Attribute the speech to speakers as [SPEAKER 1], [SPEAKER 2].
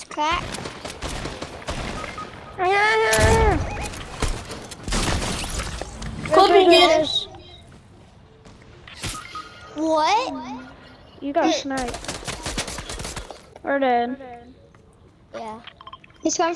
[SPEAKER 1] Crack.
[SPEAKER 2] Kobe, get it.
[SPEAKER 1] What?
[SPEAKER 3] You got sniped. Or dead.
[SPEAKER 1] Yeah. He's coming